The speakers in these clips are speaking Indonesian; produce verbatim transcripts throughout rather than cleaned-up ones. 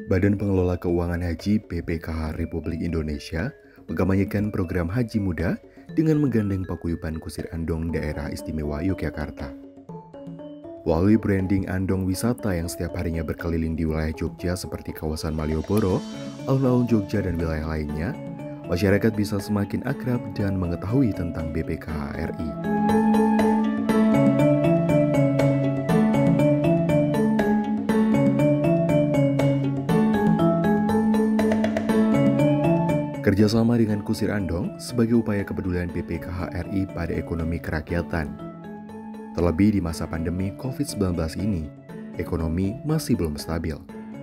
Badan Pengelola Keuangan Haji B P K H Republik Indonesia mengkampanyekan program Haji Muda dengan menggandeng paguyuban Kusir Andong Daerah Istimewa Yogyakarta. Melalui branding Andong Wisata yang setiap harinya berkeliling di wilayah Jogja seperti kawasan Malioboro, alun-alun Jogja dan wilayah lainnya, masyarakat bisa semakin akrab dan mengetahui tentang B P K H R I. Kerjasama dengan Kusir Andong sebagai upaya kepedulian B P K H R I pada ekonomi kerakyatan. Terlebih di masa pandemi covid sembilan belas ini, ekonomi masih belum stabil.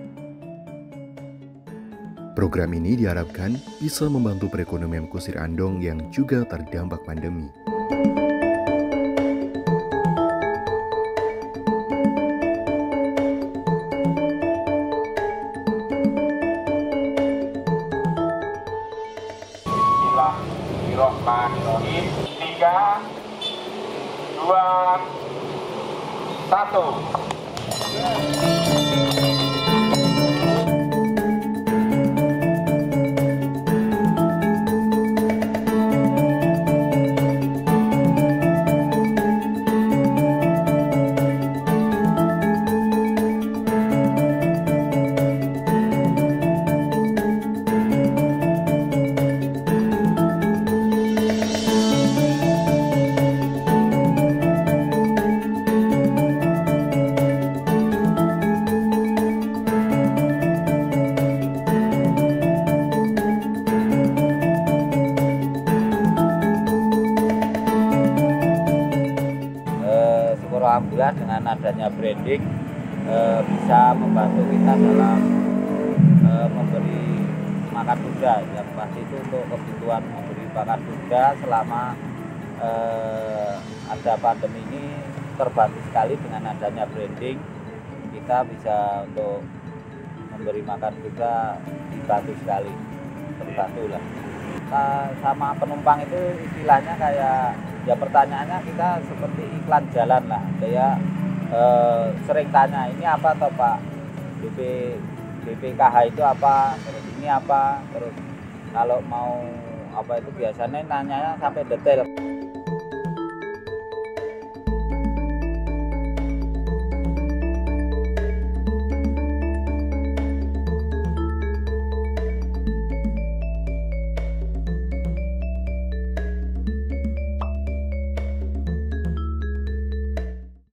Program ini diharapkan bisa membantu perekonomian Kusir Andong yang juga terdampak pandemi. Bismillahirrahmanirrahim. Tiga, dua, satu. Alhamdulillah dengan adanya branding e, bisa membantu kita dalam e, memberi makan kuda. Yang pasti itu untuk kebutuhan memberi makan kuda selama e, ada pandemi ini terbantu sekali dengan adanya branding. Kita bisa untuk memberi makan kuda dibantu sekali, terbantu lah. Kita sama penumpang itu istilahnya kayak ya pertanyaannya kita seperti iklan jalan lah, kayak eh, sering tanya ini apa toh Pak, B P B P K H itu apa, terus ini apa, terus kalau mau apa itu biasanya nanyanya sampai detail.